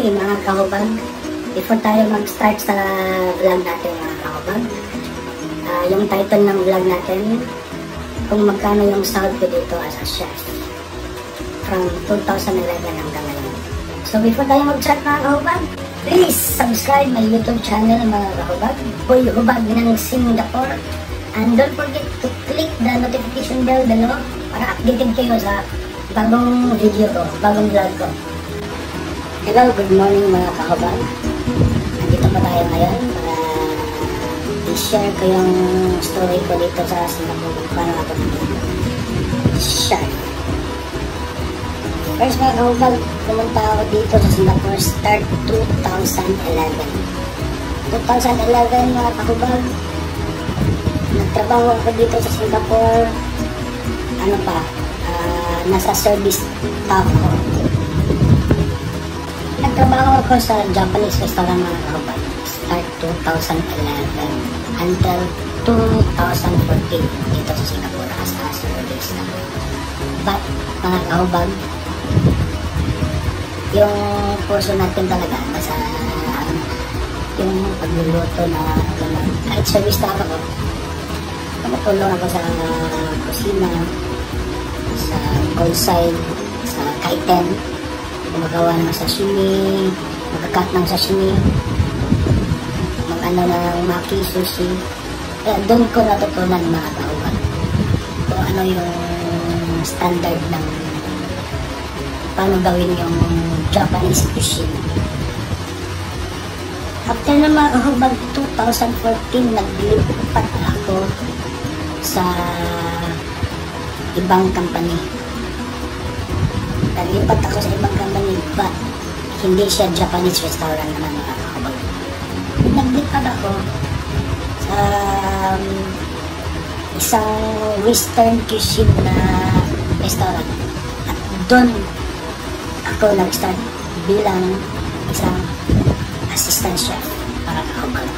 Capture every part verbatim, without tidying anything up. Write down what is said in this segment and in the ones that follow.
Okay mga kahubag, before tayo mag-start sa vlog natin mga kahubag, uh, yung title ng vlog natin, kung magkano yung sahod ko dito as a chef from two thousand eleven hanggang ngayon. So before tayo mag-start mga kahubag, please subscribe my YouTube channel mga kahubag, Boy Hubag ng Singapore, and don't forget to click the notification bell below para updated kayo sa bagong video ko, bagong vlog ko. Hello, good morning mga kahubag. Nandito pa tayo ngayon para i-share ko yung story ko dito sa Singapore. Paano ako nag-share. First mga kahubag, pumunta ako dito sa Singapore start two thousand eleven. two thousand eleven mga kahubag, nagtrabaho ako dito sa Singapore. Ano pa, uh, nasa service staff ko. Nagtrabaho ako sa Japanese restaurant mga kahubag start two thousand eleven until two thousand fourteen dito sa Singapore as a service staff. But mga kahubag, yung portion natin talaga nasa yung pagluluto na kahit service staff ako, tumutulong ako sa kusina, sa cold side, sa kaiten, gumagawa ng sashimi, magkakat ng sashimi, mag-ano ng maki, sushi. Kaya doon ko natutunan mga kahubag kung ano yung standard ng paano gawin yung Japanese cuisine. After na mga kahubag, two thousand fourteen, naglipat ako sa ibang company. Naglipat ako sa ibang company, but hindi siya Japanese restaurant naman mga kahubag. Naglipat ako sa um, isang western cuisine na restaurant. At doon ako nag-start bilang isang assistant chef para kahubag.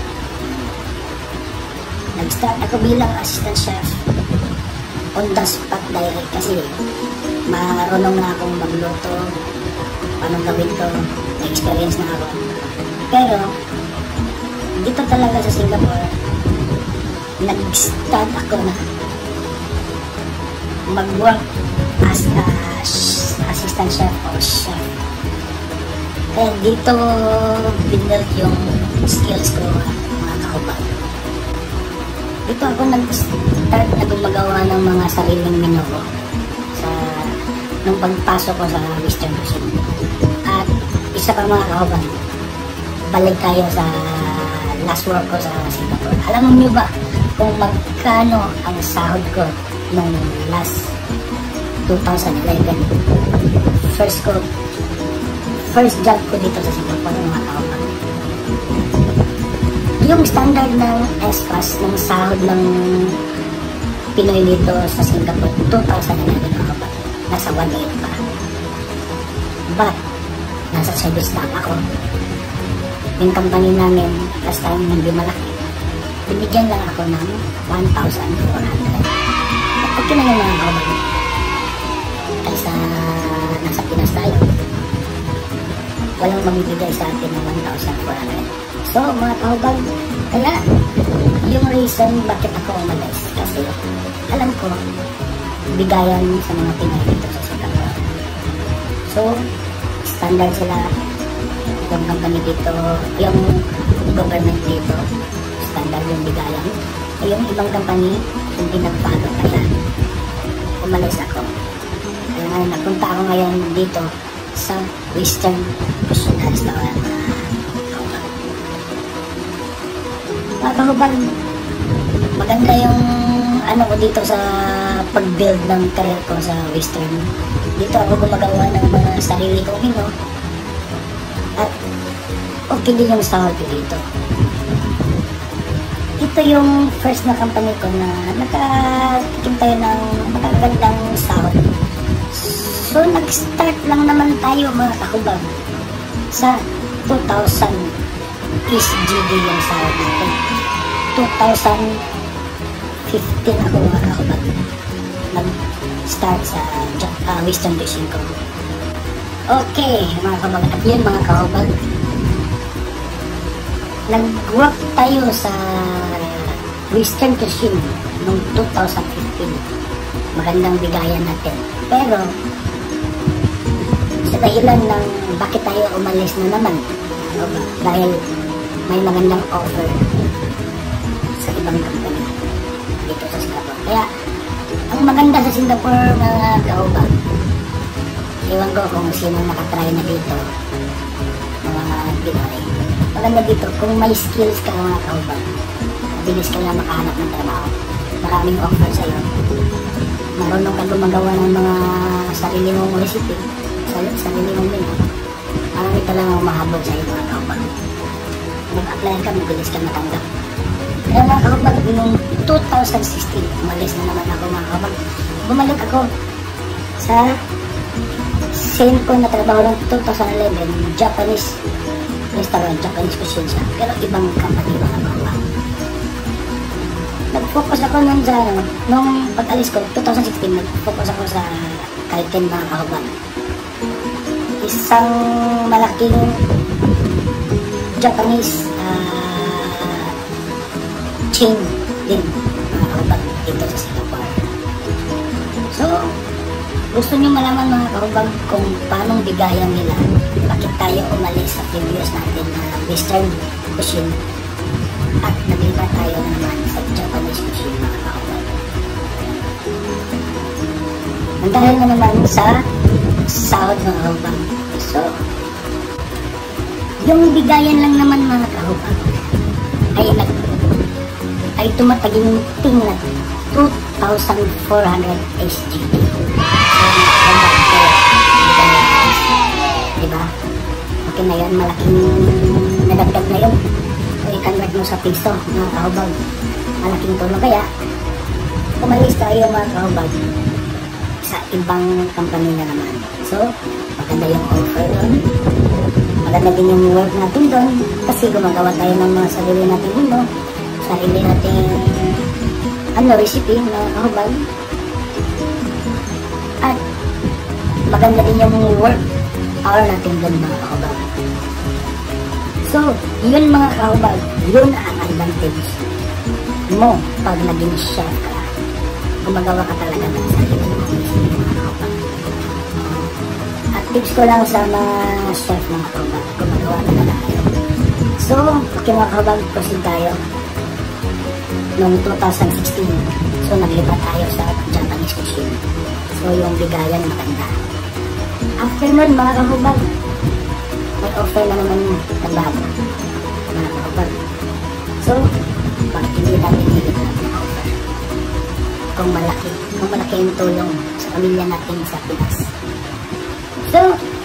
Nag-start ako bilang assistant chef on the spot direct kasi marunong na akong magluto, paano gawin to, experience na ako. Pero dito talaga sa Singapore, nag-start ako na mag-work as a assistant chef or chef. Kaya dito binuild yung skills ko mga kahubag. Dito ako nag-start na gumagawa ng mga sariling menu ko sa nung pagpasok ko sa western cuisine. At isa pa mga kahubag, balik tayo sa last work ko sa Singapore. Alam mo niyo ba kung magkano ang sahod ko nung last two thousand eleven? First ko, first job ko dito sa Singapore mga kahubag. Yung standard ng S P A S, ng sahod ng Pinoy dito sa Singapore, two thousand eleven mga kahubag, nasa one eight pa. But, nasa service staff ako. Yung company namin, last time hindi malaki, binigyan lang ako ng one thousand four hundred. At okay na yung mga kahubag. Kaysa nasa Pinas tayo, walang mamibigay sa atin ng one thousand four hundred. So mga kahubag, kaya yung reason bakit ako umalis, kasi alam ko bigayan sa mga Pinoy dito sa Singapore. So standard sila, yung company dito, yung government dito, standard yung bigayan. Ay yung ibang company hindi nagpalo, kaya umalis ako. Kaya nga napunta ako ngayon dito sa western cuisine restaurant. Mga kahubag, maganda yung ano ko dito sa pag-build ng career ko sa western. Dito ako gumagawa ng mga sarili kong menu at okay din yung sahod ko dito. Ito yung first na company ko na nakatikim tayo ng magagandang sahod. So nag-start lang naman tayo mga kahubag sa two thousand S G D yung sahod natin. two thousand fifteen ako mga kahubag nag-start sa uh, western cuisine ko. Okay, mga kahubag, at yun mga kahubag, nag-work tayo sa Western Cuisine noong two thousand fifteen. Magandang bigayan natin. Pero, sa dahilan ng bakit tayo umalis na naman, dahil may magandang offer sa ibang company dito sa Singapore. Kaya, ang maganda sa Singapore mga kahubag, iwan ko kung sino nakatry na dito, mga Pinoy. Maganda dito, kung may skills ka mga kahubag, mabilis ka lang makahanap ng trabaho. Maraming offer sa'yo. Marunong ka gumagawa ng mga sarili mong recipe, sarili mong menu. Marami ka lang mahabog sa'yo mga kahubag. Mag-apply ka, mabilis ka matanggap. Kaya mga kahubag, noong two thousand sixteen, umalis na naman ako mga kahubag. Bumalik ako sa same ko na trabaho ng two thousand eleven, Japanese restaurant, Japanese cuisine siya. Pero ibang company mga kahubag. Nag-focus ako nun sa, nung pag-alis ko, two thousand sixteen, nag-focus ako sa Kaiten mga kahubag. Isang malaking Japanese uh, chain din mga kahubag dito sa Singapore. So, gusto nyo malaman mga kahubag kung paanong bigayan nila, bakit tayo umalis sa previous natin na uh, Western cuisine at naglipat tayo naman sa Japanese cuisine mga kahubag. Ang dahil na naman sa sahod mga kahubag. So, yung bigayan lang naman mga kahubag ay nag ay tumataginting na two thousand four hundred S G D. Diba? Okay na yun, malaking nadagdag na yun. So, i-convert mo sa piso mga kahubag, malaking tulong. Kaya umalis tayo mga kahubag sa ibang company na naman. So, maganda yung offer doon, maganda din yung work natin doon, kasi gumagawa tayo ng mga sarili natin menu, sarili natin ano, recipe mga kahubag, at maganda din yung work hour natin doon mga kahubag. So, yun mga kahubag, yun ang advantage mo pag naging chef ka. Gumagawa ka talaga ng sarili mo mga kahubag. At tips ko lang sa mga chef mga kahubag, gumagawa na talaga kayo. So, okay mga kahubag, proceed tayo. Noong two thousand sixteen, so naglipat tayo sa Japanese cuisine. So, yung bigayan maganda. After nun mga kahubag, may offer na naman na bago mga kahubag. So, bakit hindi natin hindi natin offer? Kung malaki, kung malaki yung tulong sa pamilya natin sa Pinas. So,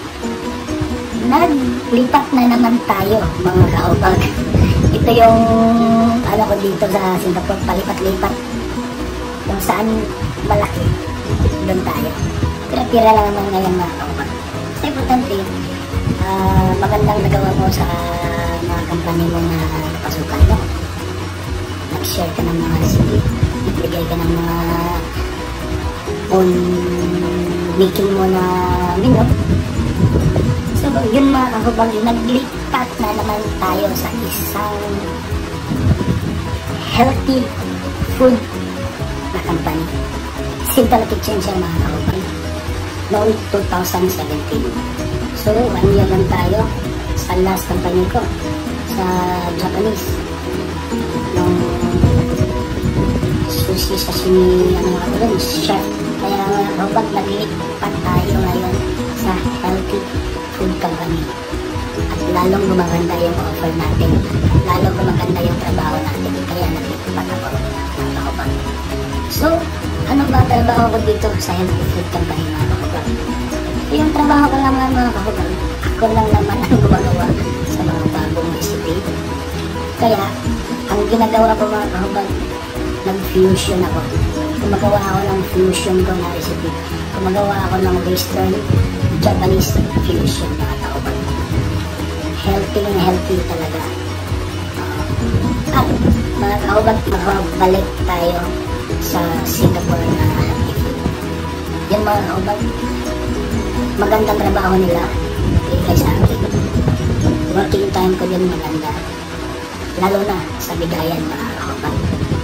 naglipat na naman tayo mga kahubag. Ito yung ano ko dito sa Singapore, palipat-lipat. Kung saan malaki, doon tayo. Pira-pira lang naman ngayon mga kahubag. Sa importante, uh, magandang nagawa mo sa mga company mo na pasukan mo. Nag-share ka ng mga recipe, nagbigay ka ng mga own making mo na menu. So, yun mga kahubag, naglipat na naman tayo sa isang healthy food na company. Simple Kitchen siya mga kahubag. Noong two thousand seventeen. So, one year lang tayo sa last company ko sa Japanese. Nung sushi sashimi, ano nga doon, chef. Kaya mga kahubag, naglipat tayo ngayon sa healthy food company. At lalong gumaganda yung offer natin. Lalong gumaganda yung trabaho natin. Kaya naglipat ako mga kahubag. So, ano ba trabaho ko dito sa healthy food company mga kahubag? Yung trabaho ko lang mga kahubag, ako lang naman ang gumagawa sa mga bagong recipe. Kaya, ang ginagawa ko mga kahubag, nag-fusion ako. Gumagawa ako ng fusion ko na recipe. Gumagawa ako ng Western Japanese fusion mga kahubag. Healthy and healthy talaga. At mga kahubag, magbalik tayo sa Singapore na healthy food. Yan mga kahubag, magandang trabaho nila ibigay sa akin. Working time ko din maganda, lalo na sa bigayan mga kahubag.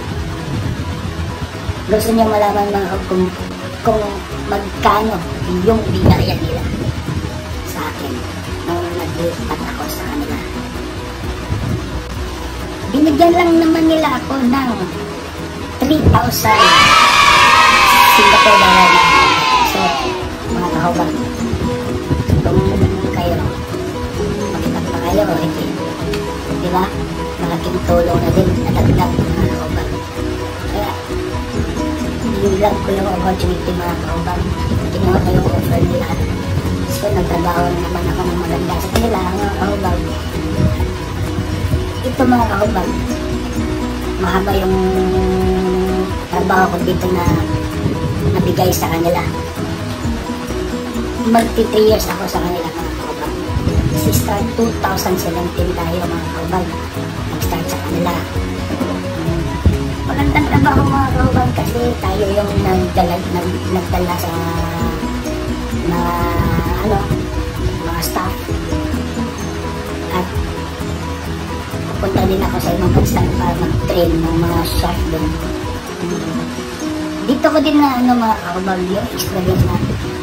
Gusto niyo malaman mga kung, kung magkano yung bigayan nila sa akin nung naglipat ako sa kanila. Binigyan lang naman nila ako ng three thousand Singapore dollar. So, mga kahubag, kung kayo makita pa kayo, hindi, di ba? Malaking tulong na din na dagdag mga kahubag. Kaya yung lang ko yung opportunity mga kahubag, kinuha ko yung offer nila. So, nagtrabaho naman ako ng maganda sa kanila mga kahubag. Ito mga kahubag, mahaba yung trabaho ko dito na nabigay sa kanila. Magti three years ako sa kanila mga kahubag. Kasi start two thousand seventeen tayo mga kahubag, nag-start sa kanila. Hmm. Magandang trabaho mga kahubag kasi tayo yung nagdala, nag, nagdala sa mga ano, mga staff. At pupunta din ako sa ibang bansa para mag-train ng mga chef doon. Hmm. Dito ko din na ano mga kahubag yung experience na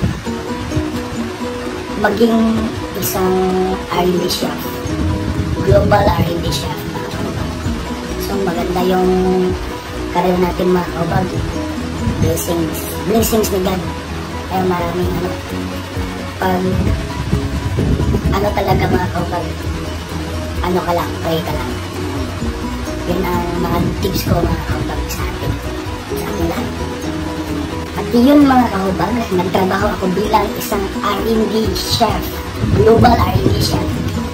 maging isang R and D chef, global R and D chef mga kahubag. So maganda yung career natin mga kahubag. Blessings, blessings ni God. Kaya maraming ano, pag ano talaga mga kahubag, ano ka lang, pray ka lang. Yun ang mga tips ko mga kahubag sa atin, sa atin lahat. At yun mga kahubag, nagtrabaho ako bilang isang R and D chef, global R and D chef.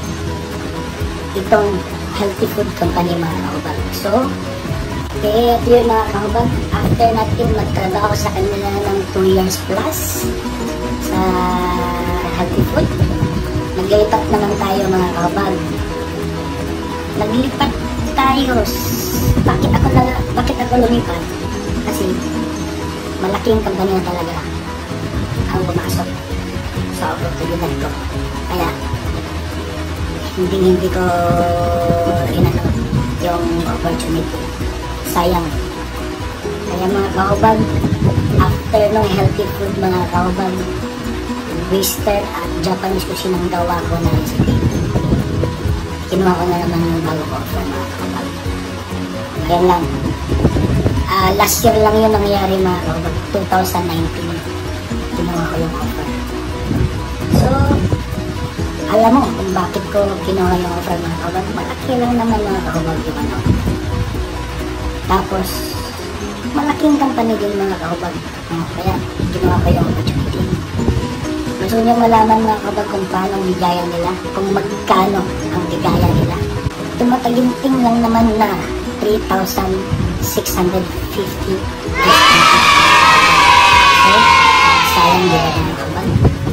Itong healthy food company mga kahubag. So, kaya yun mga kahubag, after natin magtrabaho sa kanila ng two years plus sa healthy food, naglipat naman tayo mga kahubag. Naglipat tayo. Bakit ako, na, bakit ako lumipat? Kasi malaking company na talaga ang pumasok sa oportunidad ko. Kaya hindi hindi ko inano yung opportunity. Sayang. Kaya mga kahubag, after nung healthy food mga kahubag, Western at Japanese cuisine ang gawa ko na recipe. Kinuha ko na naman yung bago ko offer mga kahubag. Ngayon lang. Uh, last year lang yun nangyari mga kahubag, two thousand nineteen. Kinuha ko yung offer. So, alam mo kung bakit ko kinuha yung offer mga kahubag. Malaki lang naman mga kahubag yung ano. Tapos, malaking company din mga kahubag. Uh, kaya, kinuha ko yung opportunity. Gusto niyo malaman mga kahubag kung paano ang bigayan nila, kung magkano ang bigayan nila. Tumataginting lang naman na three thousand six hundred fifty. So, sayang din mga kahubag.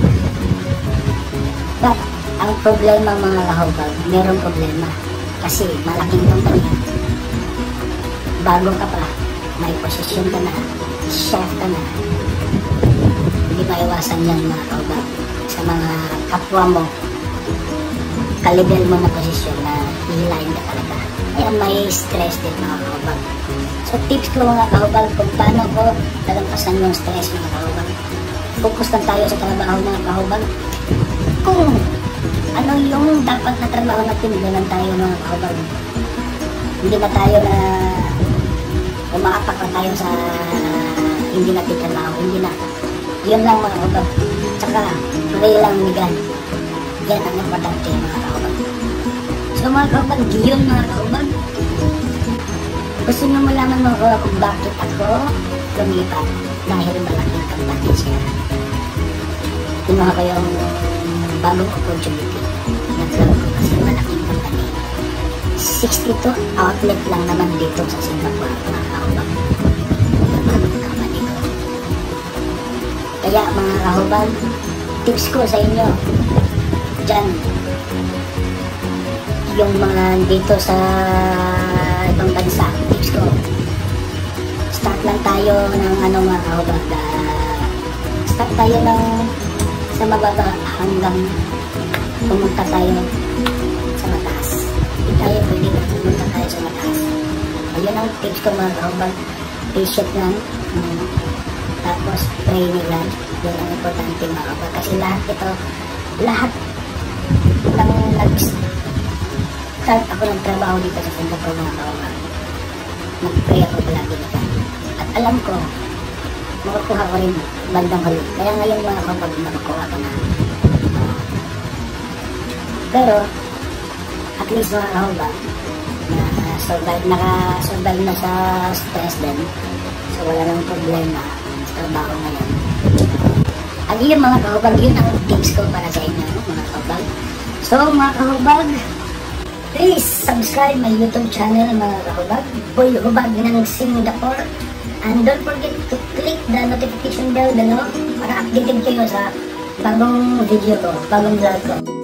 But, ang problema mga kahubag, merong problema. Kasi malaking company. Bago ka pa, may posisyon ka na, chef ka na. Hindi maiwasan yan mga kahubag. Sa mga kapwa mo, kalibel mo na posisyon na hihilahin ka talaga. Kaya may stress din mga kahubag. So tips ko mga kahubag kung paano ko talampasan yung stress mga kahubag. Focus lang tayo sa trabaho mga kahubag. Kung ano yung dapat na trabaho natin, doon lang tayo mga kahubag. Hindi na tayo na umaapak na tayo sa hindi natin trabaho. Hindi na. Yun lang mga kahubag. Tsaka pray lang ni God. Yan ang importante mga kahubag. So mga kahubag, yun mga kahubag. Gusto nyo malaman mga kahubag kung bakit ako lumipat dahil malaking company siya. Kinuha ko yung bagong opportunity. Nagkaroon ko kasi malaking company. sixty-two outlet lang naman dito sa Singapore mga kahubag. Bagong company ko. Kaya mga kahubag, tips ko sa inyo dyan, yung mga dito sa ibang bansa, tips ko, start lang tayo ng ano mga kahubag, uh, start tayo ng sa mababa hanggang pumunta tayo sa mataas. Hindi tayo pwede na pumunta tayo sa mataas. Ayun ang tips ko mga kahubag. Patient lang. Um, tapos pray nila. Yun ang importante mga kahubag. Kasi lahat ito, lahat ng nag-start ako ng trabaho dito sa Singapore mga kahubag. Nag-pray ako palagi nito. At alam ko, makakuha ko rin bandang huli. Kaya ngayon mga kahubag, makakuha ko na. Pero, at least mga kahubag, na survive, naka-survive na sa stress din. So, wala nang problema sa trabaho ngayon. At yun mga kahubag, yun ang tips ko para sa inyo, mga kahubag. So, mga kahubag, please subscribe my YouTube channel, mga kahubag. Boy Hubag ng Singapore. And don't forget to click the notification bell below para updated kayo sa bagong video ko, bagong vlog ko.